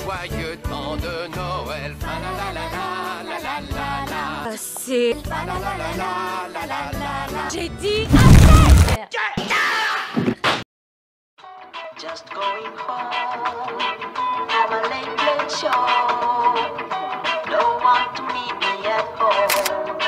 joyeux temps de Noël. C'est... J'ai dit... Just going home, have a late show. Don't want to meet me at home.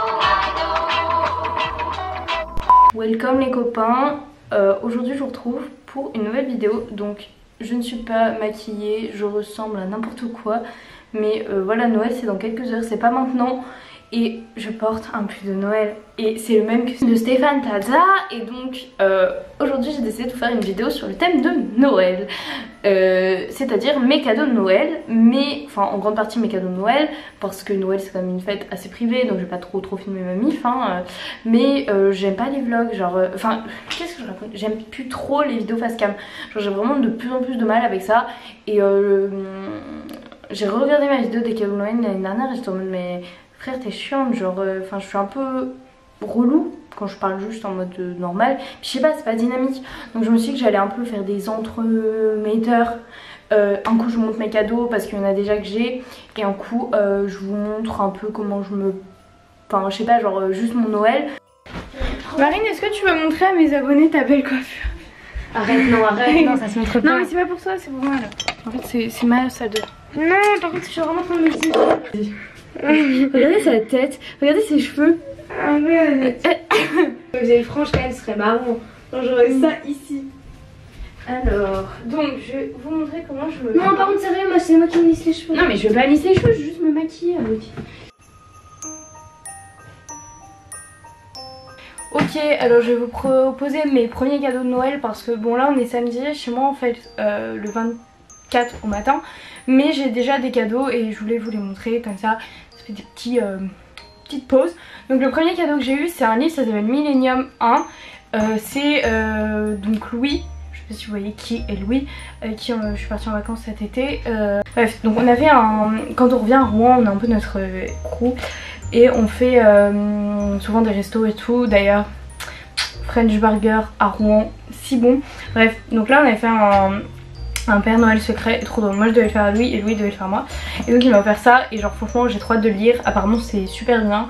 Welcome les copains, aujourd'hui je vous retrouve pour une nouvelle vidéo. Donc je ne suis pas maquillée, je ressemble à n'importe quoi. Mais voilà, Noël c'est dans quelques heures, c'est pas maintenant. Et je porte un pull de Noël et c'est le même que de Stéphane Plaza. Et donc aujourd'hui j'ai décidé de vous faire une vidéo sur le thème de Noël, c'est-à-dire mes cadeaux de Noël, mais enfin en grande partie mes cadeaux de Noël, parce que Noël c'est quand même une fête assez privée, donc je vais pas trop filmer ma mif, hein, mais j'aime pas les vlogs, genre enfin qu'est-ce que je raconte, j'aime plus trop les vidéos face cam, genre j'ai vraiment de plus en plus de mal avec ça. Et j'ai regardé ma vidéo des cadeaux de Noël l'année dernière et j'étais en mode mais frère t'es chiante, genre enfin je suis un peu relou quand je parle juste en mode normal, puis je sais pas, c'est pas dynamique, donc je me suis dit que j'allais un peu faire des entremetteurs. Un coup je vous montre mes cadeaux parce qu'il y en a déjà que j'ai, et un coup je vous montre un peu comment je me... Enfin je sais pas, genre juste mon Noël. Marine, est-ce que tu vas montrer à mes abonnés ta belle coiffure? Arrête, non, ça se montre pas. Non mais c'est pas pour ça, c'est pour moi là. En fait c'est ma salle de... Non, par contre je suis vraiment en train de me dire. Regardez sa tête, regardez ses cheveux. Ah ouais. Vous avez franche quand même, ce serait marrant. J'aurais ça ici. Alors, donc je vais vous montrer comment je me... Non, par contre, sérieux, moi c'est moi qui me lisse les cheveux. Non mais je vais pas lisser les cheveux, je vais juste me maquiller avec. Ok, alors je vais vous proposer mes premiers cadeaux de Noël parce que bon là on est samedi, chez moi en fait le 24 au matin, mais j'ai déjà des cadeaux et je voulais vous les montrer comme ça fait des petites pauses. Donc le premier cadeau que j'ai eu c'est un livre, ça s'appelle Millennium 1, c'est donc Louis, je sais pas si vous voyez qui est Louis, avec qui je suis partie en vacances cet été. Bref, donc on avait quand on revient à Rouen on a un peu notre crew et on fait souvent des restos et tout. D'ailleurs French Burger à Rouen, si bon. Bref, donc là on avait fait un Père Noël secret, trop drôle. Moi je devais le faire à Louis et Louis devait le faire à moi. Et donc il m'a offert ça et genre franchement j'ai trop hâte de le lire. Apparemment c'est super bien.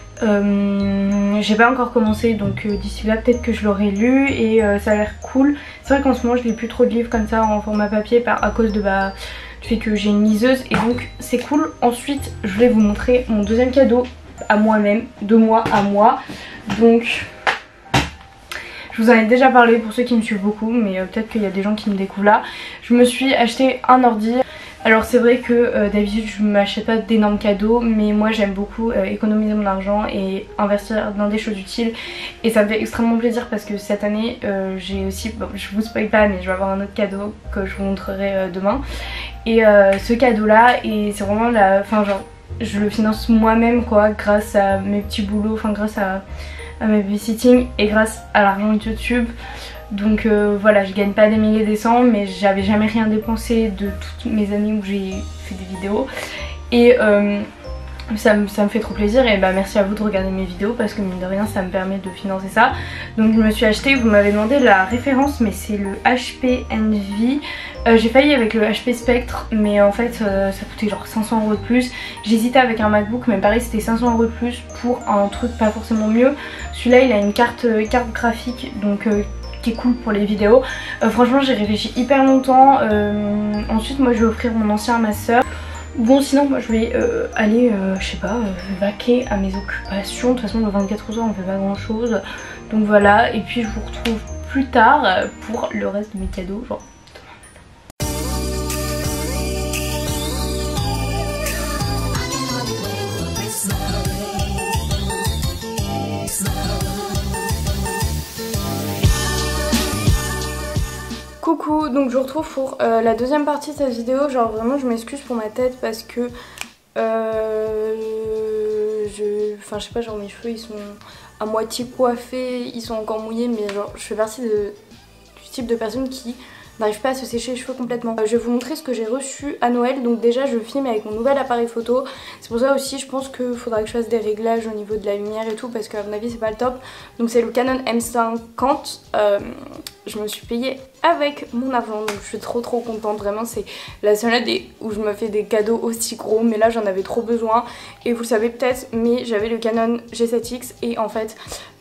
J'ai pas encore commencé donc d'ici là peut-être que je l'aurai lu et ça a l'air cool. C'est vrai qu'en ce moment je lis plus trop de livres comme ça en format papier à cause de du fait que j'ai une liseuse et donc c'est cool. Ensuite je voulais vous montrer mon deuxième cadeau à moi-même, de moi à moi. Donc je vous en ai déjà parlé pour ceux qui me suivent beaucoup, mais peut-être qu'il y a des gens qui me découvrent là. Je me suis acheté un ordi. Alors c'est vrai que d'habitude je m'achète pas d'énormes cadeaux, mais moi j'aime beaucoup économiser mon argent et investir dans des choses utiles. Et ça me fait extrêmement plaisir parce que cette année j'ai aussi, bon, je vous spoil pas mais je vais avoir un autre cadeau que je vous montrerai demain. Et ce cadeau là, et c'est vraiment la... Enfin genre je le finance moi-même quoi, grâce à mes petits boulots, enfin grâce à mes babysitting et grâce à l'argent de YouTube. Donc voilà, je gagne pas des milliers des cents, mais j'avais jamais rien dépensé de toutes mes années où j'ai fait des vidéos. Et ça me fait trop plaisir et bah merci à vous de regarder mes vidéos parce que mine de rien ça me permet de financer ça. Donc je me suis acheté, vous m'avez demandé la référence mais c'est le HP Envy. J'ai failli avec le HP Spectre mais en fait ça coûtait genre 500 € de plus. J'hésitais avec un MacBook mais pareil c'était 500 € de plus pour un truc pas forcément mieux. Celui-là il a une carte graphique donc qui est cool pour les vidéos. Franchement j'ai réfléchi hyper longtemps. Ensuite moi je vais offrir mon ancien à ma soeur. Bon sinon moi je vais aller je sais pas vaquer à mes occupations. De toute façon le 24 heures on fait pas grand chose. Donc voilà, et puis je vous retrouve plus tard pour le reste de mes cadeaux genre coucou, donc je vous retrouve pour la deuxième partie de cette vidéo. Genre vraiment je m'excuse pour ma tête parce que enfin je sais pas, genre mes cheveux ils sont à moitié coiffés, ils sont encore mouillés, mais genre je fais partie du type de personne qui n'arrive pas à se sécher les cheveux complètement. Je vais vous montrer ce que j'ai reçu à Noël. Donc déjà je filme avec mon nouvel appareil photo. C'est pour ça aussi je pense qu'il faudra que je fasse des réglages au niveau de la lumière et tout, parce qu'à mon avis c'est pas le top. Donc c'est le Canon M50 je me suis payée avec mon argent, donc je suis trop contente. Vraiment c'est la seule année où je me fais des cadeaux aussi gros, mais là j'en avais trop besoin. Et vous le savez peut-être, mais j'avais le Canon G7X et en fait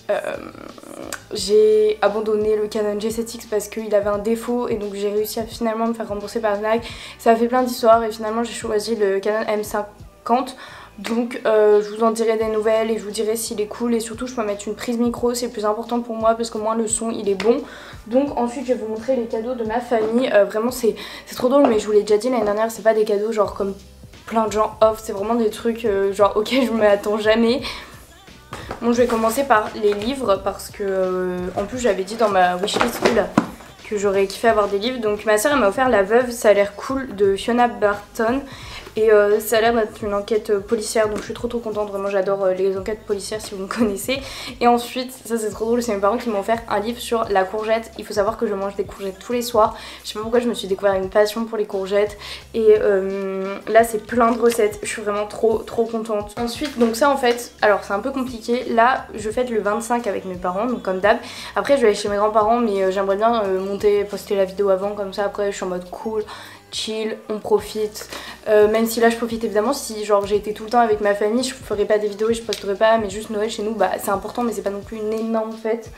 j'ai abandonné le Canon G7X parce qu'il avait un défaut et donc j'ai réussi à finalement me faire rembourser par Fnac. Ça a fait plein d'histoires et finalement j'ai choisi le Canon M50. Donc je vous en dirai des nouvelles et je vous dirai s'il est cool et surtout je peux mettre une prise micro, c'est le plus important pour moi parce qu'au moins le son il est bon. Donc ensuite je vais vous montrer les cadeaux de ma famille, vraiment c'est trop drôle mais je vous l'ai déjà dit l'année dernière, c'est pas des cadeaux genre comme plein de gens offrent, c'est vraiment des trucs genre auxquels je m'attends jamais. Bon, je vais commencer par les livres parce que en plus j'avais dit dans ma wishlist que j'aurais kiffé avoir des livres. Donc ma soeur elle m'a offert La Veuve, ça a l'air cool de Fiona Barton. Et ça a l'air d'être une enquête policière, donc je suis trop contente, vraiment j'adore les enquêtes policières si vous me connaissez. Et ensuite, ça c'est trop drôle, c'est mes parents qui m'ont offert un livre sur la courgette. Il faut savoir que je mange des courgettes tous les soirs, je sais pas pourquoi je me suis découvert une passion pour les courgettes. Et là c'est plein de recettes, je suis vraiment trop contente. Ensuite, donc ça en fait, alors c'est un peu compliqué, là je fête le 25 avec mes parents, donc comme d'hab. Après je vais aller chez mes grands-parents mais j'aimerais bien poster la vidéo avant, comme ça après je suis en mode cool, chill, on profite. Même si là je profite évidemment, si genre j'ai été tout le temps avec ma famille, je ferai pas des vidéos et je posterai pas, mais juste Noël chez nous bah c'est important mais c'est pas non plus une énorme fête.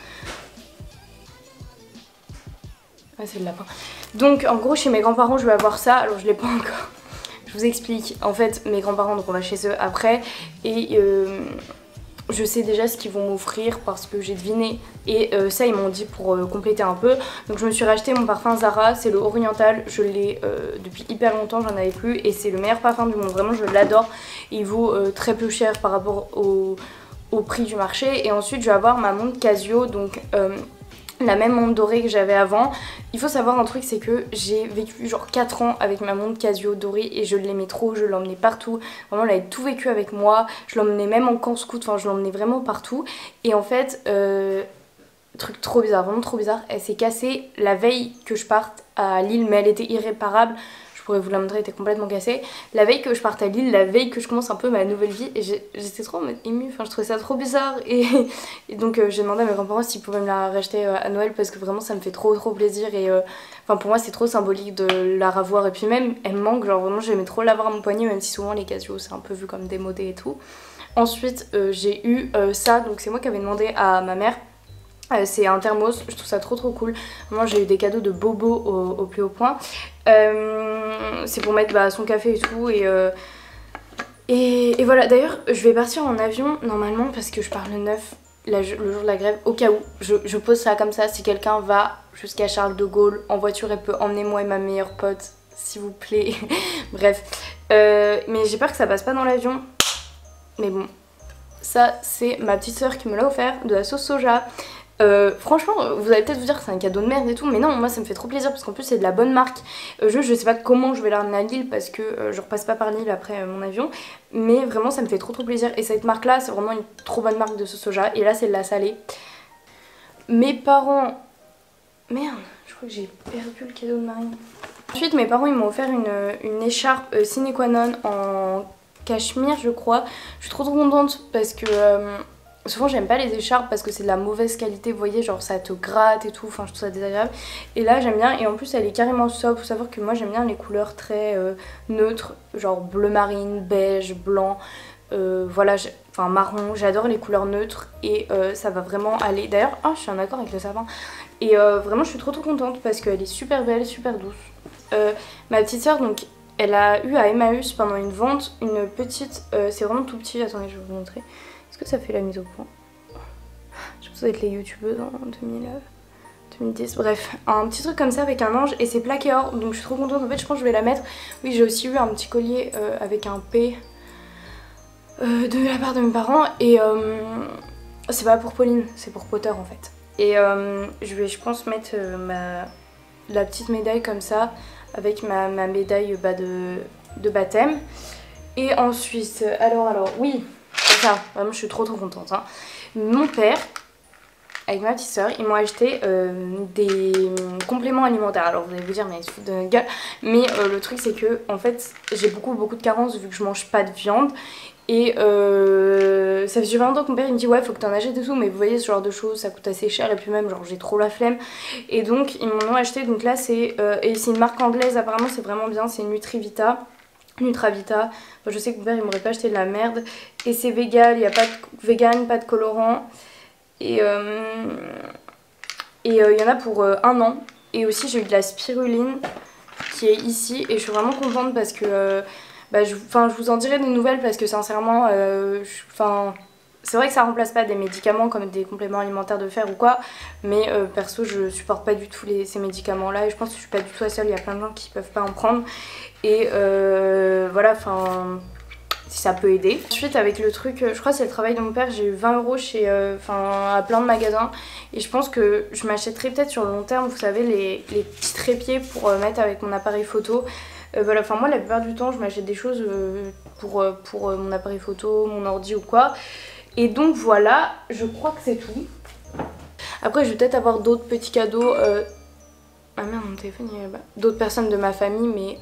Ah c'est le lapin. Donc en gros chez mes grands-parents je vais avoir ça, alors je l'ai pas encore. Je vous explique, en fait mes grands-parents donc on va chez eux après et je sais déjà ce qu'ils vont m'offrir parce que j'ai deviné et ça ils m'ont dit pour compléter un peu. Donc je me suis racheté mon parfum Zara, c'est le Oriental, je l'ai depuis hyper longtemps, j'en avais plus et c'est le meilleur parfum du monde, vraiment je l'adore. Il vaut très peu cher par rapport au prix du marché. Et ensuite je vais avoir ma montre Casio, donc la même montre dorée que j'avais avant. Il faut savoir un truc, c'est que j'ai vécu genre 4 ans avec ma montre Casio dorée et je l'aimais trop, je l'emmenais partout. Vraiment, elle avait tout vécu avec moi. Je l'emmenais même en camp scout, enfin je l'emmenais vraiment partout. Et en fait, truc trop bizarre, vraiment trop bizarre, elle s'est cassée la veille que je parte à Lille, mais elle était irréparable. Je pourrais vous la montrer, elle était complètement cassée. La veille que je parte à Lille, la veille que je commence un peu ma nouvelle vie, et j'étais trop émue, enfin je trouvais ça trop bizarre. Et donc j'ai demandé à mes grands-parents s'ils pouvaient me la racheter à Noël parce que vraiment ça me fait trop plaisir. Et enfin pour moi c'est trop symbolique de la revoir. Et puis même elle me manque, genre vraiment j'aimais trop l'avoir à mon poignet, même si souvent les Casio c'est un peu vu comme démodé et tout. Ensuite j'ai eu ça, donc c'est moi qui avais demandé à ma mère. C'est un thermos, je trouve ça trop cool. Moi j'ai eu des cadeaux de Bobo au plus haut point. C'est pour mettre son café et tout. Et voilà, d'ailleurs je vais partir en avion normalement parce que je pars le 9, le jour de la grève. Au cas où, je pose ça comme ça, si quelqu'un va jusqu'à Charles de Gaulle en voiture, elle peut emmener moi et ma meilleure pote, s'il vous plaît. Bref, mais j'ai peur que ça passe pas dans l'avion. Mais bon, ça c'est ma petite soeur qui me l'a offert, de la sauce soja. Franchement vous allez peut-être vous dire que c'est un cadeau de merde et tout, mais non, moi ça me fait trop plaisir parce qu'en plus c'est de la bonne marque. Je sais pas comment je vais la ramener à Lille parce que je repasse pas par Lille après mon avion, mais vraiment ça me fait trop plaisir. Et cette marque là c'est vraiment une trop bonne marque de sauce soja. Et là c'est de la salée. Mes parents, merde, je crois que j'ai perdu le cadeau de Marine. Ensuite mes parents ils m'ont offert une écharpe sine qua non en cachemire je crois. Je suis trop contente parce que souvent j'aime pas les écharpes parce que c'est de la mauvaise qualité, vous voyez, genre ça te gratte et tout, enfin je trouve ça désagréable. Et là j'aime bien, et en plus elle est carrément sobre. Faut savoir que moi j'aime bien les couleurs très neutres, genre bleu marine, beige, blanc, voilà, enfin marron, j'adore les couleurs neutres et ça va vraiment aller. D'ailleurs, oh, je suis en accord avec le sapin. Et vraiment je suis trop contente parce qu'elle est super belle, super douce. Ma petite soeur donc elle a eu à Emmaüs pendant une vente une petite, c'est vraiment tout petit, attendez je vais vous montrer. Est-ce que ça fait la mise au point? Je pense que ça va être les youtubeuses en 2010. Bref, un petit truc comme ça avec un ange et c'est plaqué or, donc je suis trop contente. En fait je pense que je vais la mettre. Oui, j'ai aussi eu un petit collier avec un P de la part de mes parents. Et c'est pas pour Pauline, c'est pour Potter en fait. Et je vais je pense mettre la petite médaille comme ça avec ma médaille de baptême. Et ensuite, alors oui, c'est ça, vraiment je suis trop contente hein. Mon père avec ma petite soeur, ils m'ont acheté des compléments alimentaires. Alors vous allez vous dire mais ils se foutent de notre gueule, mais le truc c'est que en fait j'ai beaucoup de carences vu que je mange pas de viande. Et ça fait super longtemps que mon père il me dit ouais faut que t'en achètes et tout, mais vous voyez ce genre de choses ça coûte assez cher et puis même genre j'ai trop la flemme. Et donc ils m'en ont acheté, donc là c'est et c'est une marque anglaise, apparemment c'est vraiment bien, c'est Nutravita. Enfin, je sais que mon père il m'aurait pas acheté de la merde. Et c'est vegan, il n'y a pas de vegan, pas de colorant. Et il y en a pour 1 an. Et aussi j'ai eu de la spiruline qui est ici et je suis vraiment contente parce que je vous en dirai des nouvelles parce que sincèrement c'est vrai que ça remplace pas des médicaments comme des compléments alimentaires de fer ou quoi, mais perso je supporte pas du tout ces médicaments là et je pense que je suis pas du tout la seule, il y a plein de gens qui peuvent pas en prendre et voilà, si ça peut aider. Ensuite avec le truc, je crois que c'est le travail de mon père, j'ai eu 20 € chez, à plein de magasins et je pense que je m'achèterai peut-être sur le long terme, vous savez les petits trépieds pour mettre avec mon appareil photo. Voilà, moi la plupart du temps je m'achète des choses pour mon appareil photo, mon ordi ou quoi. Et donc voilà, je crois que c'est tout. Après je vais peut-être avoir d'autres petits cadeaux. Ah merde, mon téléphone il est là-bas. D'autres personnes de ma famille,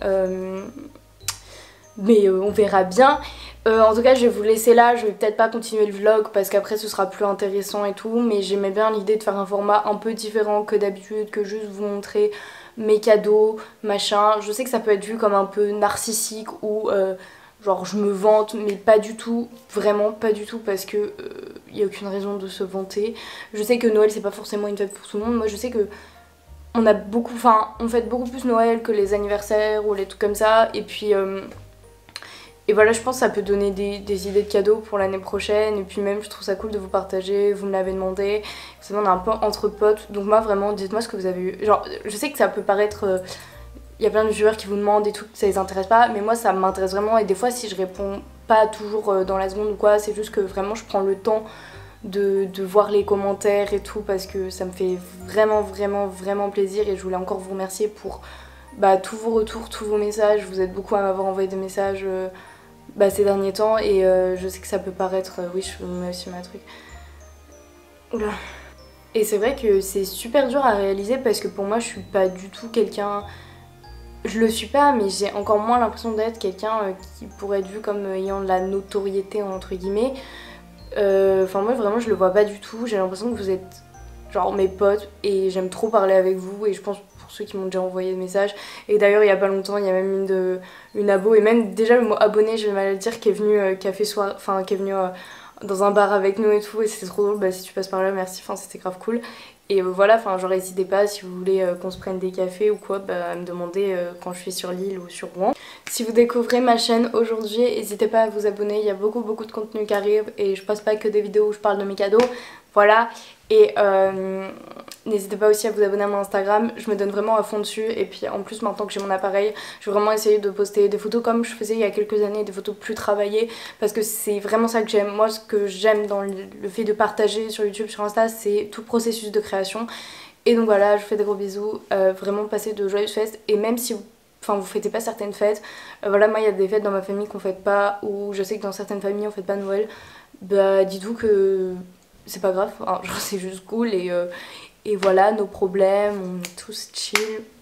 mais on verra bien. En tout cas je vais vous laisser là, je vais peut-être pas continuer le vlog parce qu'après ce sera plus intéressant et tout. Mais j'aimais bien l'idée de faire un format un peu différent que d'habitude, que juste vous montrer mes cadeaux, machin. Je sais que ça peut être vu comme un peu narcissique ou genre je me vante, mais pas du tout, vraiment pas du tout parce que y a aucune raison de se vanter. Je sais que Noël c'est pas forcément une fête pour tout le monde, moi je sais que on fête beaucoup plus Noël que les anniversaires ou les trucs comme ça et puis et voilà, je pense que ça peut donner des idées de cadeaux pour l'année prochaine. Et puis même, je trouve ça cool de vous partager, vous me l'avez demandé. Vous savez, on est un peu entre potes. Donc moi, vraiment, dites-moi ce que vous avez eu. Genre, je sais que ça peut paraître... Il y a plein de viewers qui vous demandent et tout, ça les intéresse pas. Mais moi, ça m'intéresse vraiment. Et des fois, si je réponds pas toujours dans la seconde ou quoi, c'est juste que vraiment, je prends le temps de voir les commentaires et tout. Parce que ça me fait vraiment plaisir. Et je voulais encore vous remercier pour tous vos retours, tous vos messages. Vous êtes beaucoup à m'avoir envoyé des messages... ces derniers temps et je sais que ça peut paraître... oui, je mets aussi ma truc. Oula. Et c'est vrai que c'est super dur à réaliser parce que pour moi je suis pas du tout quelqu'un... Je le suis pas mais j'ai encore moins l'impression d'être quelqu'un qui pourrait être vu comme ayant de la notoriété entre guillemets. Moi vraiment je le vois pas du tout, j'ai l'impression que vous êtes genre mes potes et j'aime trop parler avec vous et je pense... ceux qui m'ont déjà envoyé des messages et d'ailleurs il y a pas longtemps il y a même une abo et même déjà le mot abonné je vais mal le dire qui est venue qui est venue dans un bar avec nous et tout et c'était trop drôle. Si tu passes par là merci, c'était grave cool et voilà, genre n'hésitez pas si vous voulez qu'on se prenne des cafés ou quoi à me demander quand je suis sur l'île ou sur Rouen. Si vous découvrez ma chaîne aujourd'hui n'hésitez pas à vous abonner, il y a beaucoup de contenu qui arrive et je poste pas que des vidéos où je parle de mes cadeaux, voilà. Et n'hésitez pas aussi à vous abonner à mon Instagram, je me donne vraiment à fond dessus et puis en plus maintenant que j'ai mon appareil je vais vraiment essayer de poster des photos comme je faisais il y a quelques années, des photos plus travaillées parce que c'est vraiment ça que j'aime. Moi ce que j'aime dans le fait de partager sur YouTube, sur Insta, c'est tout le processus de création et donc voilà, je vous fais des gros bisous, vraiment passez de joyeuses fêtes et même si vous fêtez pas certaines fêtes, voilà, moi il y a des fêtes dans ma famille qu'on fête pas ou je sais que dans certaines familles on fête pas Noël, dites-vous que c'est pas grave, genre c'est juste cool et voilà, nos problèmes, on est tous chill.